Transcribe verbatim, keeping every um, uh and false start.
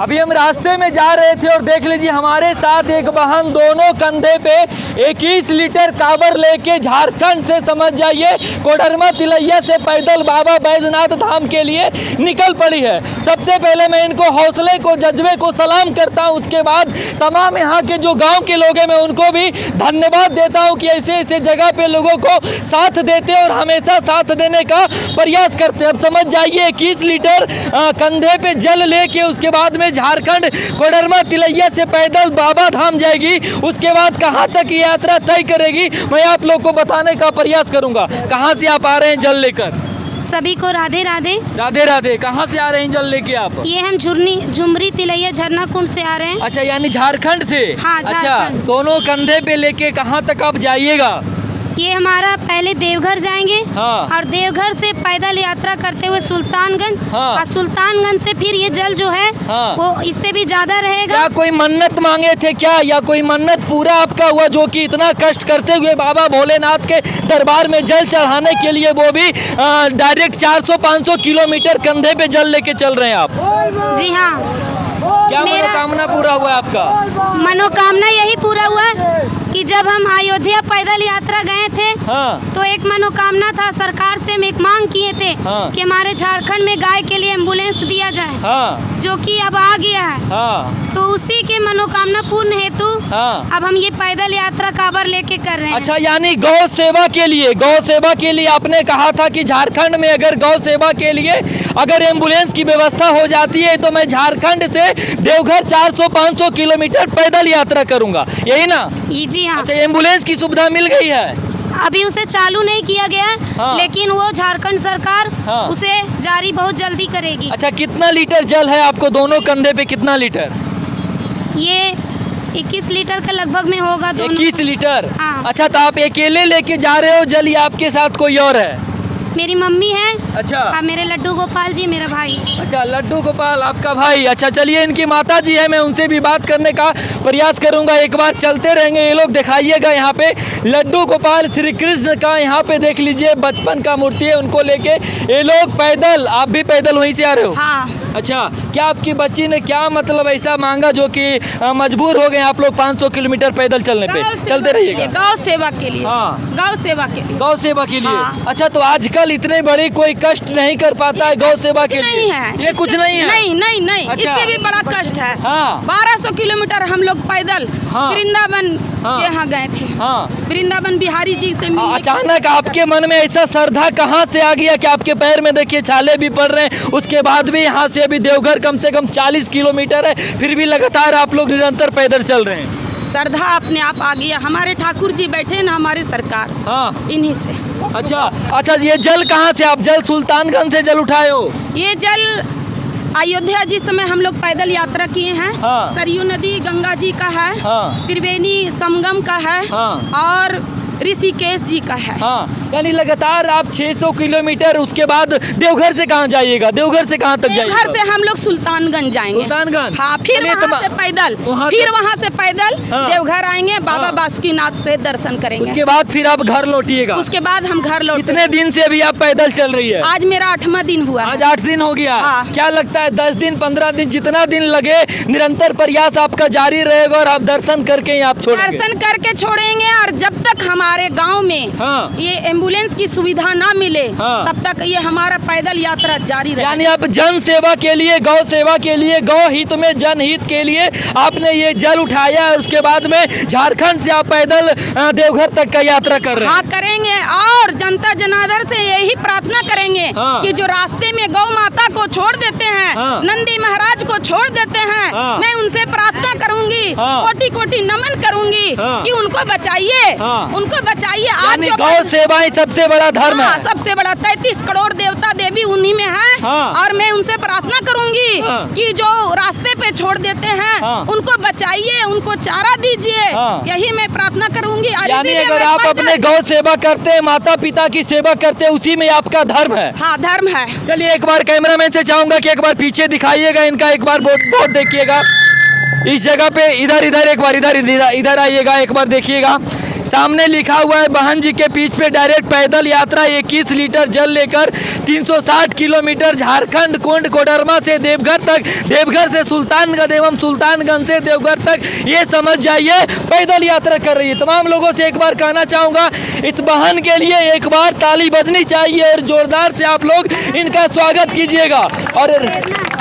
अभी हम रास्ते में जा रहे थे और देख लीजिए हमारे साथ एक बहन दोनों कंधे पे इक्कीस लीटर कांवर लेके झारखंड से समझ जाइए कोडरमा तिलैया से पैदल बाबा बैजनाथ धाम के लिए निकल पड़ी है। सबसे पहले मैं इनको हौसले को जज्बे को सलाम करता हूं, उसके बाद तमाम यहाँ के जो गांव के लोग हैं मैं उनको भी धन्यवाद देता हूं कि ऐसे ऐसे जगह पे लोगों को साथ देते और हमेशा साथ देने का प्रयास करते। अब समझ जाइए इक्कीस लीटर कंधे पे जल लेके उसके बाद में झारखंड कोडरमा तिलैया से पैदल बाबा धाम जाएगी, उसके बाद कहाँ तक यात्रा तय करेगी मैं आप लोग को बताने का प्रयास करूंगा। कहाँ से आप आ रहे हैं जल लेकर? सभी को राधे राधे। राधे राधे। कहाँ से आ रहे हैं जल लेके आप? ये हम झुरनी झुमरी तिलैया झरना कुंड से आ रहे हैं। अच्छा, यानी झारखंड से? हाँ, अच्छा, दोनों कंधे पे लेके कहाँ तक आप जाइएगा? ये हमारा पहले देवघर जाएंगे। हाँ। और देवघर से पैदल यात्रा करते हुए सुल्तानगंज। हाँ। और सुल्तानगंज से फिर ये जल जो है हाँ। वो इससे भी ज्यादा रहेगा। क्या कोई मन्नत मांगे थे क्या, या कोई मन्नत पूरा आपका हुआ जो कि इतना कष्ट करते हुए बाबा भोलेनाथ के दरबार में जल चढ़ाने के लिए वो भी डायरेक्ट चार सौ पाँच सौ किलोमीटर कंधे पे जल लेके चल रहे हैं आप? जी हाँ। क्या मनोकामना पूरा हुआ आपका? मनोकामना यही पूरा हुआ कि जब हम अयोध्या पैदल यात्रा गए थे हाँ। तो एक मनोकामना था, सरकार से हम एक मांग किए थे हाँ। कि हमारे झारखंड में गाय के लिए एम्बुलेंस दिया जाए। हाँ। जो कि अब आ गया है। हाँ। तो उसी के मनोकामना पूर्ण हेतु हाँ। अब हम ये पैदल यात्रा कांवर लेके कर रहे हैं। अच्छा, यानी गौ सेवा के लिए गौ सेवा के लिए आपने कहा था कि झारखंड में अगर गौ सेवा के लिए अगर एम्बुलेंस की व्यवस्था हो जाती है तो मैं झारखंड से देवघर चार सौ पाँच सौ किलोमीटर पैदल यात्रा करूंगा, यही ना? जी हाँ। अच्छा, एम्बुलेंस की सुविधा मिल गई है? अभी उसे चालू नहीं किया गया है। हाँ। लेकिन वो झारखंड सरकार हाँ। उसे जारी बहुत जल्दी करेगी। अच्छा, कितना लीटर जल है आपको दोनों कंधे पे, कितना लीटर? ये इक्कीस लीटर के लगभग में होगा दोनों। इक्कीस लीटर? हाँ। अच्छा, तो आप अकेले लेके जा रहे हो जल या आपके साथ कोई और है? मेरी मम्मी है। अच्छा। और मेरे लड्डू गोपाल जी मेरा भाई। अच्छा, लड्डू गोपाल आपका भाई। अच्छा, चलिए इनकी माता जी है, मैं उनसे भी बात करने का प्रयास करूंगा। एक बार चलते रहेंगे ये लोग, दिखाइएगा यहाँ पे लड्डू गोपाल श्री कृष्ण का, यहाँ पे देख लीजिए बचपन का मूर्ति है, उनको लेके ये लोग पैदल। आप भी पैदल वहीं से आ रहे हो? हाँ। अच्छा, क्या आपकी बच्ची ने क्या मतलब ऐसा मांगा जो कि मजबूर हो गए आप लोग पाँच सौ किलोमीटर पैदल चलने पे? चलते रहिएगा। गौ सेवा के लिए। हाँ। गौ सेवा के लिए। गौ सेवा के लिए। हाँ। अच्छा, तो आजकल इतने बड़े कोई कष्ट नहीं कर पाता है गौ सेवा के लिए? नहीं है, ये कुछ नहीं है? नहीं नहीं नहीं। अच्छा। इससे भी बड़ा कष्ट है। हाँ। बारह सौ किलोमीटर हम लोग पैदल हाँ। वृंदावन हाँ। के यहाँ गए थे। हाँ। वृंदावन बिहारी जी से मिलने। अचानक आपके मन में ऐसा श्रद्धा कहाँ से आ गया कि आपके पैर में देखिए छाले भी पड़ रहे हैं, उसके बाद भी यहाँ से अभी देवघर कम से कम चालीस किलोमीटर है, फिर भी लगातार आप लोग निरंतर पैदल चल रहे हैं? श्रद्धा अपने आप आ गया। हमारे ठाकुर जी बैठे ना, हमारे सरकार, हाँ। इन्हीं से। अच्छा अच्छा, ये जल कहाँ से? आप जल सुल्तानगंज से जल उठाए हो? ये जल अयोध्या जी समय हम लोग पैदल यात्रा किए हैं। हाँ। सरयू नदी गंगा जी का है। हाँ। त्रिवेणी संगम का है। हाँ। और ऋषिकेश जी का है। हाँ, यानी लगातार आप छह सौ किलोमीटर, उसके बाद देवघर से कहाँ जाइएगा? देवघर से कहाँ तक जाइएगा? देवघर से हम लोग सुल्तानगंज जाएंगे। सुल्तानगंज? हाँ, फिर चलिए, वहाँ तो से पैदल वहाँ फिर से- वहाँ से पैदल हाँ। देवघर आएंगे, बाबा हाँ। बासुकीनाथ से दर्शन करेंगे। उसके बाद फिर आप घर लौटिएगा? उसके बाद हम घर लौट। कितने दिन से अभी आप पैदल चल रही है? आज मेरा आठवां दिन हुआ। आज आठ दिन हो गया। हाँ। क्या लगता है दस दिन पंद्रह दिन जितना दिन लगे निरंतर प्रयास आपका जारी रहेगा और आप दर्शन करके ही आप छोड़ेंगे? दर्शन करके छोड़ेंगे। और जब तक हमारे गांव में हाँ। ये एम्बुलेंस की सुविधा ना मिले हाँ। तब तक ये हमारा पैदल यात्रा जारी रहेगी। यानी आप जन सेवा के लिए, गौ सेवा के लिए, गौ हित में जनहित के लिए आपने ये जल उठाया है, उसके बाद में झारखंड से आप पैदल अ, देवघर तक का यात्रा कर रहे हैं? हाँ, करेंगे। और जनता जनार्दन से यही प्रार्थना करेंगे हाँ। कि जो रास्ते में गौ माता को छोड़ देते हैं, हाँ। नंदी महाराज को छोड़ देते हैं, हाँ। मैं उनसे प्रार्थना करूंगी, हाँ। कोटि कोटि नमन करूंगी हाँ। कि उनको बचाइए। हाँ। उनको बचाइए। आज यानी जो गौ सेवा ही सबसे बड़ा धर्म हाँ, है। सबसे बड़ा तैतीस करोड़ देवता देवी उन्हीं में है। हाँ। और मैं उनसे प्रार्थना करूंगी हाँ। कि जो रास्ते पे छोड़ देते हैं हाँ। उनको बचाइए, उनको चारा दीजिए। हाँ। यही मैं प्रार्थना करूंगी। और यानी इसीलिए अगर मैं आप पैदल- अपने गौ सेवा करते हैं, माता पिता की सेवा करते हैं, उसी में आपका धर्म है। हाँ, धर्म है। चलिए, एक बार कैमरामैन से चाहूंगा कि एक बार पीछे दिखाइएगा इनका, एक बार बोर्ड बोर्ड देखिएगा इस जगह पे। इधर इधर एक बार इधर इधर इधर आइएगा, एक बार देखिएगा। सामने लिखा हुआ है बहन जी के पीठ पे डायरेक्ट पैदल यात्रा इक्कीस लीटर जल लेकर तीन सौ साठ किलोमीटर झारखंड कुंड कोडरमा से देवघर तक, देवघर से सुल्तानगंज एवं सुल्तानगंज से देवघर तक, ये समझ जाइए पैदल यात्रा कर रही है। तमाम लोगों से एक बार कहना चाहूँगा इस बहन के लिए एक बार ताली बजनी चाहिए और जोरदार से आप लोग इनका स्वागत कीजिएगा। और